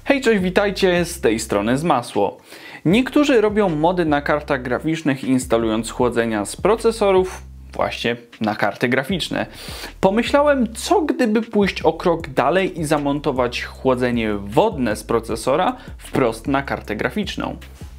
Hej, cześć, witajcie, z tej strony Zmasło. Niektórzy robią mody na kartach graficznych, instalując chłodzenia z procesorów właśnie na karty graficzne. Pomyślałem, co gdyby pójść o krok dalej i zamontować chłodzenie wodne z procesora wprost na kartę graficzną.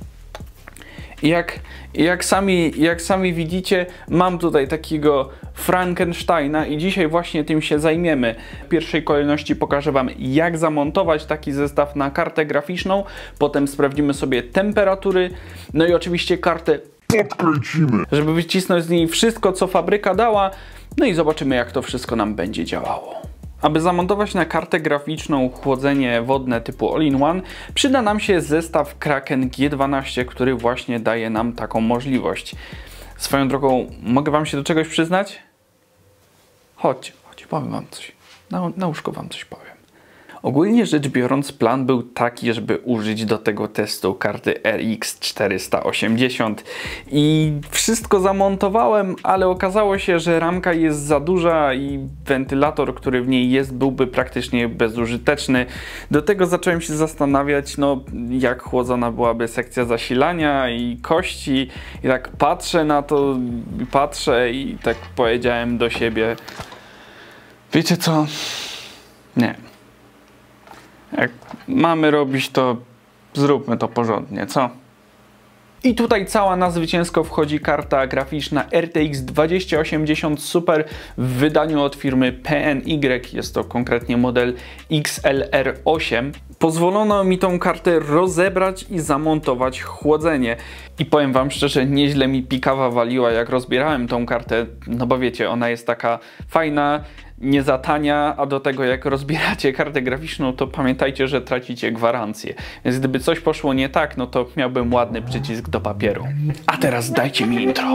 Jak sami widzicie, mam tutaj takiego Frankensteina i dzisiaj właśnie tym się zajmiemy. W pierwszej kolejności pokażę Wam, jak zamontować taki zestaw na kartę graficzną, potem sprawdzimy sobie temperatury, no i oczywiście kartę podkręcimy, żeby wycisnąć z niej wszystko, co fabryka dała, no i zobaczymy, jak to wszystko nam będzie działało. Aby zamontować na kartę graficzną chłodzenie wodne typu All-in-One, przyda nam się zestaw Kraken G12, który właśnie daje nam taką możliwość. Swoją drogą, mogę Wam się do czegoś przyznać? Chodź, powiem Wam coś. Na łóżko Wam coś powiem. Ogólnie rzecz biorąc, plan był taki, żeby użyć do tego testu karty RX 480 i wszystko zamontowałem, ale okazało się, że ramka jest za duża i wentylator, który w niej jest, byłby praktycznie bezużyteczny. Do tego zacząłem się zastanawiać, no jak chłodzona byłaby sekcja zasilania i kości, i tak patrzę na to, patrzę i tak powiedziałem do siebie, wiecie co? Nie. Jak mamy robić, to zróbmy to porządnie, co? I tutaj cała na zwycięsko wchodzi karta graficzna RTX 2080 Super w wydaniu od firmy PNY. Jest to konkretnie model XLR8. Pozwolono mi tą kartę rozebrać i zamontować chłodzenie. I powiem Wam szczerze, nieźle mi pikawa waliła, jak rozbierałem tą kartę, no bo wiecie, ona jest taka fajna, nie za tania, a do tego jak rozbieracie kartę graficzną, to pamiętajcie, że tracicie gwarancję. Więc gdyby coś poszło nie tak, no to miałbym ładny przycisk do papieru. A teraz dajcie mi intro.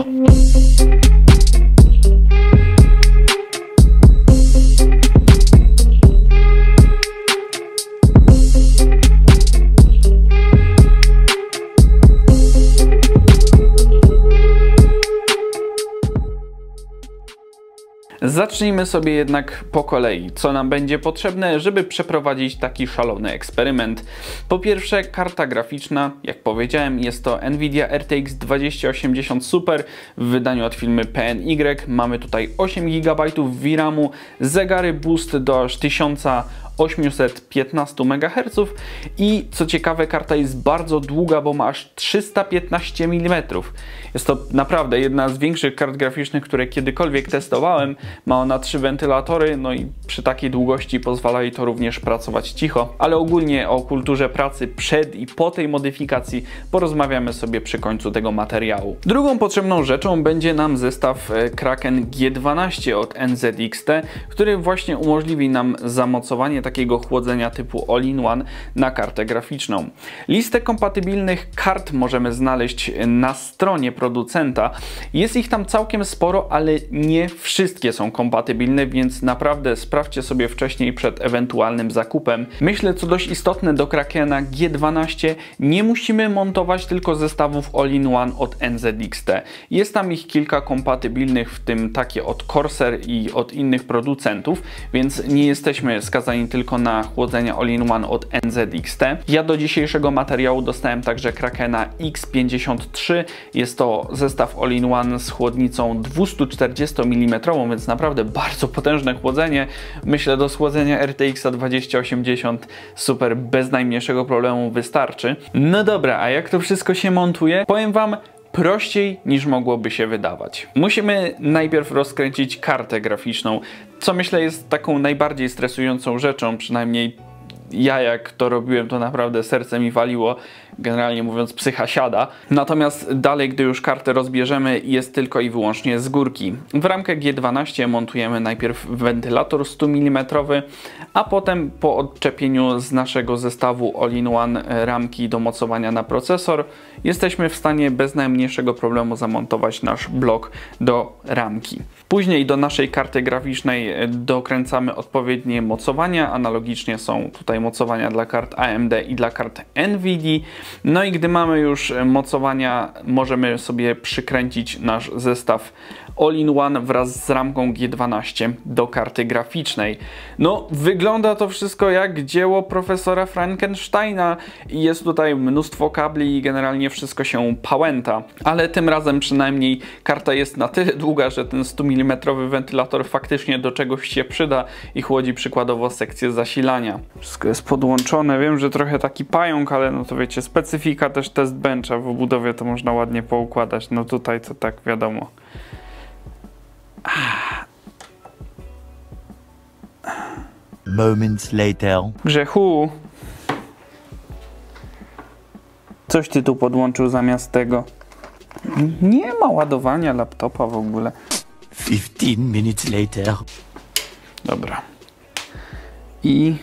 Zacznijmy sobie jednak po kolei, co nam będzie potrzebne, żeby przeprowadzić taki szalony eksperyment. Po pierwsze, karta graficzna, jak powiedziałem, jest to Nvidia RTX 2080 Super w wydaniu od firmy PNY. Mamy tutaj 8 GB VRAM-u, zegary boost do aż 1815 MHz i co ciekawe, karta jest bardzo długa, bo ma aż 315 mm. Jest to naprawdę jedna z większych kart graficznych, które kiedykolwiek testowałem. Ma ona 3 wentylatory, no i przy takiej długości pozwala jej to również pracować cicho. Ale ogólnie o kulturze pracy przed i po tej modyfikacji porozmawiamy sobie przy końcu tego materiału. Drugą potrzebną rzeczą będzie nam zestaw Kraken G12 od NZXT, który właśnie umożliwi nam zamocowanie takiego chłodzenia typu All-in-One na kartę graficzną. Listę kompatybilnych kart możemy znaleźć na stronie producenta. Jest ich tam całkiem sporo, ale nie wszystkie są kompatybilne, więc naprawdę sprawdźcie sobie wcześniej przed ewentualnym zakupem. Myślę, co dość istotne do Krakena G12, nie musimy montować tylko zestawów All-in-One od NZXT. Jest tam ich kilka kompatybilnych, w tym takie od Corsair i od innych producentów, więc nie jesteśmy skazani tylko na chłodzenia All-in-One od NZXT. Ja do dzisiejszego materiału dostałem także Krakena X53. Jest to zestaw All-in-One z chłodnicą 240 mm, więc naprawdę bardzo potężne chłodzenie. Myślę, do schłodzenia RTX 2080 Super bez najmniejszego problemu wystarczy. No dobra, a jak to wszystko się montuje? Powiem Wam, prościej niż mogłoby się wydawać. Musimy najpierw rozkręcić kartę graficzną, co myślę jest taką najbardziej stresującą rzeczą, przynajmniej ja jak to robiłem, to naprawdę serce mi waliło, generalnie mówiąc psycha siada. Natomiast dalej, gdy już kartę rozbierzemy, jest tylko i wyłącznie z górki. W ramkę G12 montujemy najpierw wentylator 100 mm, a potem po odczepieniu z naszego zestawu All-in-One ramki do mocowania na procesor, jesteśmy w stanie bez najmniejszego problemu zamontować nasz blok do ramki. Później do naszej karty graficznej dokręcamy odpowiednie mocowania. Analogicznie są tutaj mocowania dla kart AMD i dla kart Nvidia. No i gdy mamy już mocowania, możemy sobie przykręcić nasz zestaw all-in-one wraz z ramką G12 do karty graficznej. No, wygląda to wszystko jak dzieło profesora Frankensteina i jest tutaj mnóstwo kabli i generalnie wszystko się pałęta. Ale tym razem przynajmniej karta jest na tyle długa, że ten 100 mm wentylator faktycznie do czegoś się przyda i chłodzi przykładowo sekcję zasilania. Wszystko jest podłączone. Wiem, że trochę taki pająk, ale no to wiecie, specyfika też test bencha w obudowie to można ładnie poukładać. No tutaj to tak wiadomo. Moments later. Grzechu, coś ty tu podłączył zamiast tego. Nie ma ładowania laptopa w ogóle. 15 minutes later. Dobra. I...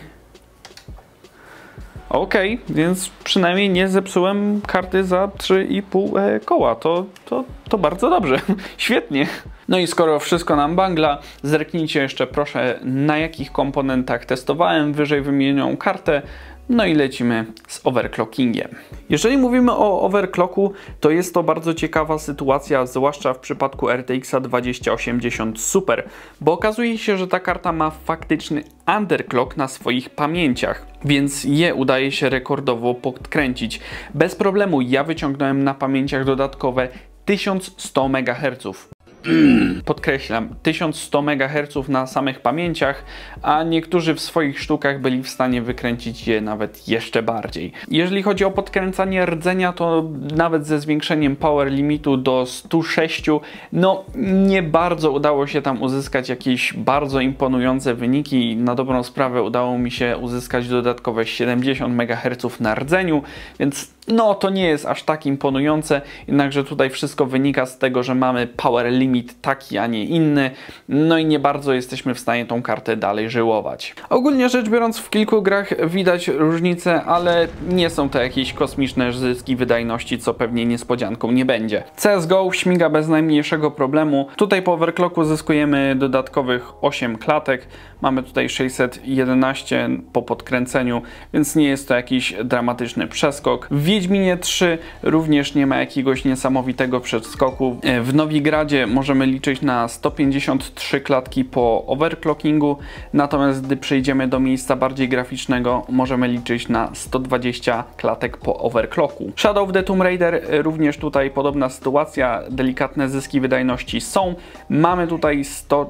Okej, więc przynajmniej nie zepsułem karty za 3,5 koła. To bardzo dobrze. Świetnie. No i skoro wszystko nam bangla, zerknijcie jeszcze proszę, na jakich komponentach testowałem wyżej wymienioną kartę. No i lecimy z overclockingiem. Jeżeli mówimy o overclocku, to jest to bardzo ciekawa sytuacja, zwłaszcza w przypadku RTX 2080 Super, bo okazuje się, że ta karta ma faktyczny underclock na swoich pamięciach, więc je udaje się rekordowo podkręcić. Bez problemu ja wyciągnąłem na pamięciach dodatkowe 1100 MHz. Podkreślam, 1100 MHz na samych pamięciach, a niektórzy w swoich sztukach byli w stanie wykręcić je nawet jeszcze bardziej. Jeżeli chodzi o podkręcanie rdzenia, to nawet ze zwiększeniem power limitu do 106, no nie bardzo udało się tam uzyskać jakieś bardzo imponujące wyniki. Na dobrą sprawę udało mi się uzyskać dodatkowe 70 MHz na rdzeniu, więc no to nie jest aż tak imponujące, jednakże tutaj wszystko wynika z tego, że mamy power limit taki, a nie inny, no i nie bardzo jesteśmy w stanie tą kartę dalej żyłować. Ogólnie rzecz biorąc, w kilku grach widać różnice, ale nie są to jakieś kosmiczne zyski wydajności, co pewnie niespodzianką nie będzie. CSGO śmiga bez najmniejszego problemu. Tutaj po overclocku zyskujemy dodatkowych 8 klatek. Mamy tutaj 611 po podkręceniu, więc nie jest to jakiś dramatyczny przeskok. W Wiedźminie 3 również nie ma jakiegoś niesamowitego przeskoku. W Nowigradzie możemy liczyć na 153 klatki po overclockingu, natomiast gdy przejdziemy do miejsca bardziej graficznego, możemy liczyć na 120 klatek po overclocku. Shadow of the Tomb Raider również tutaj podobna sytuacja, delikatne zyski wydajności są. Mamy tutaj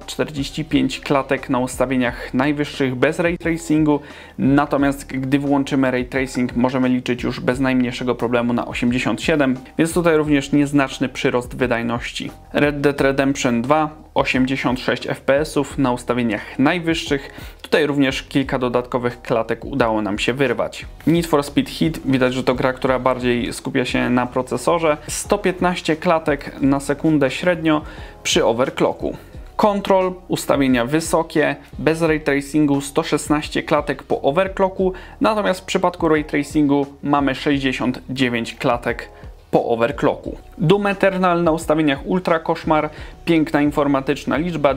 145 klatek na ustawieniach najwyższych bez ray tracingu, natomiast gdy włączymy ray tracing, możemy liczyć już bez najmniejszego problemu na 87, więc tutaj również nieznaczny przyrost wydajności. Red Dead Redemption 2 86 fps na ustawieniach najwyższych. Tutaj również kilka dodatkowych klatek udało nam się wyrwać. Need for Speed Heat, widać, że to gra, która bardziej skupia się na procesorze. 115 klatek na sekundę średnio przy overclocku. Control, ustawienia wysokie, bez ray tracingu 116 klatek po overclocku, natomiast w przypadku ray tracingu mamy 69 klatek po overclocku. Doom Eternal na ustawieniach ultra koszmar, piękna informatyczna liczba,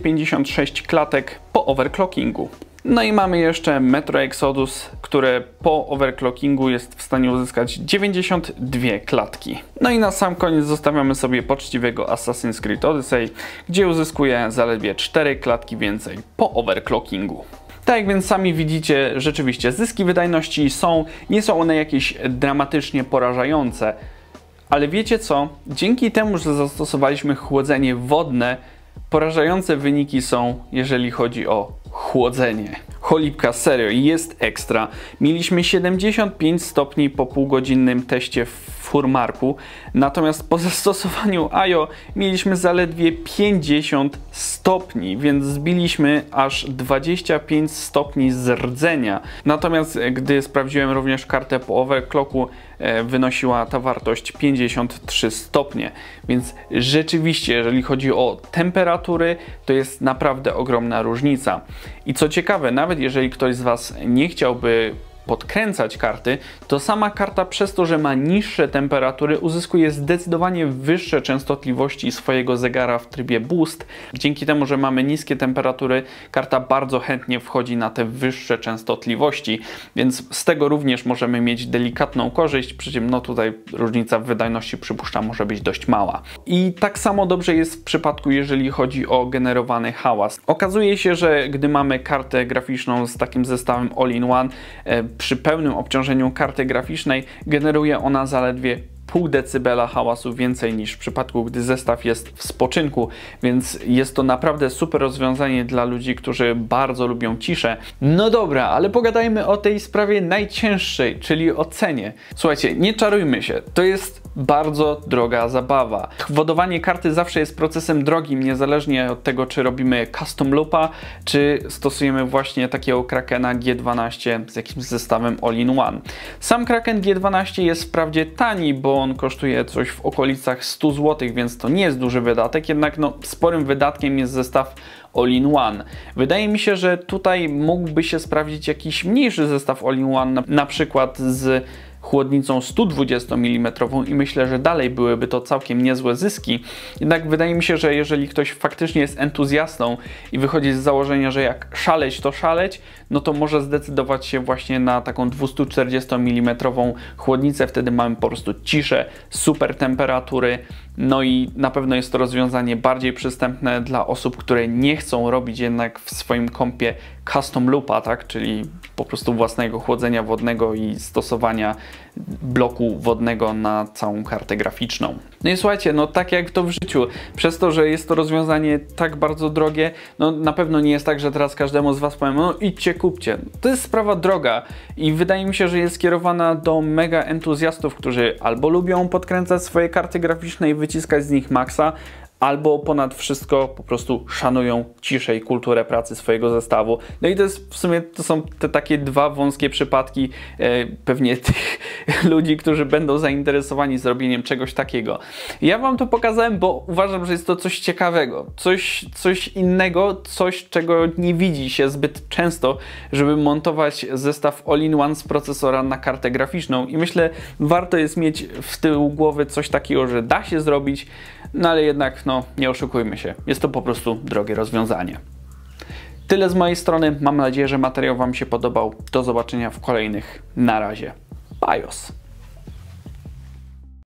256 klatek po overclockingu. No i mamy jeszcze Metro Exodus, które po overclockingu jest w stanie uzyskać 92 klatki. No i na sam koniec zostawiamy sobie poczciwego Assassin's Creed Odyssey, gdzie uzyskuje zaledwie 4 klatki więcej po overclockingu. Tak więc sami widzicie, rzeczywiście zyski wydajności są, nie są one jakieś dramatycznie porażające, ale wiecie co? Dzięki temu, że zastosowaliśmy chłodzenie wodne, porażające wyniki są, jeżeli chodzi o chłodzenie. Cholipka, serio, jest ekstra. Mieliśmy 75 stopni po półgodzinnym teście w Furmarku, natomiast po zastosowaniu IO mieliśmy zaledwie 50 stopni, więc zbiliśmy aż 25 stopni z rdzenia. Natomiast gdy sprawdziłem również kartę po overclocku, wynosiła ta wartość 53 stopnie, więc rzeczywiście, jeżeli chodzi o temperatury, to jest naprawdę ogromna różnica. I co ciekawe, nawet jeżeli ktoś z Was nie chciałby podkręcać karty, to sama karta przez to, że ma niższe temperatury, uzyskuje zdecydowanie wyższe częstotliwości swojego zegara w trybie boost. Dzięki temu, że mamy niskie temperatury, karta bardzo chętnie wchodzi na te wyższe częstotliwości, więc z tego również możemy mieć delikatną korzyść, przy czym no tutaj różnica w wydajności, przypuszczam, może być dość mała. I tak samo dobrze jest w przypadku, jeżeli chodzi o generowany hałas. Okazuje się, że gdy mamy kartę graficzną z takim zestawem all-in-one, przy pełnym obciążeniu karty graficznej generuje ona zaledwie pół decybela hałasu więcej niż w przypadku, gdy zestaw jest w spoczynku, więc jest to naprawdę super rozwiązanie dla ludzi, którzy bardzo lubią ciszę. No dobra, ale pogadajmy o tej sprawie najcięższej, czyli o cenie. Słuchajcie, nie czarujmy się, to jest bardzo droga zabawa. Wodowanie karty zawsze jest procesem drogim, niezależnie od tego, czy robimy custom loopa, czy stosujemy właśnie takiego Krakena G12 z jakimś zestawem all-in-one. Sam Kraken G12 jest wprawdzie tani, bo on kosztuje coś w okolicach 100 zł, więc to nie jest duży wydatek, jednak no, sporym wydatkiem jest zestaw all-in-one. Wydaje mi się, że tutaj mógłby się sprawdzić jakiś mniejszy zestaw all-in-one, na przykład z chłodnicą 120 mm i myślę, że dalej byłyby to całkiem niezłe zyski. Jednak wydaje mi się, że jeżeli ktoś faktycznie jest entuzjastą i wychodzi z założenia, że jak szaleć, to szaleć, no to może zdecydować się właśnie na taką 240 mm chłodnicę. Wtedy mamy po prostu ciszę, super temperatury, no i na pewno jest to rozwiązanie bardziej przystępne dla osób, które nie chcą robić jednak w swoim kompie custom loopa, tak? Czyli po prostu własnego chłodzenia wodnego i stosowania bloku wodnego na całą kartę graficzną. No i słuchajcie, no tak jak to w życiu, przez to, że jest to rozwiązanie tak bardzo drogie, no na pewno nie jest tak, że teraz każdemu z Was powiem, no idźcie, kupcie. To jest sprawa droga i wydaje mi się, że jest skierowana do mega entuzjastów, którzy albo lubią podkręcać swoje karty graficzne i wyciskać z nich maksa, albo ponad wszystko po prostu szanują ciszę i kulturę pracy swojego zestawu. No i to jest w sumie, to są te takie dwa wąskie przypadki pewnie tych ludzi, którzy będą zainteresowani zrobieniem czegoś takiego. Ja Wam to pokazałem, bo uważam, że jest to coś ciekawego, coś innego, coś, czego nie widzi się zbyt często, żeby montować zestaw all-in-one z procesora na kartę graficzną i myślę, warto jest mieć w tyłu głowy coś takiego, że da się zrobić, no ale jednak no, nie oszukujmy się, jest to po prostu drogie rozwiązanie. Tyle z mojej strony, mam nadzieję, że materiał Wam się podobał. Do zobaczenia w kolejnych. Na razie. Bajos.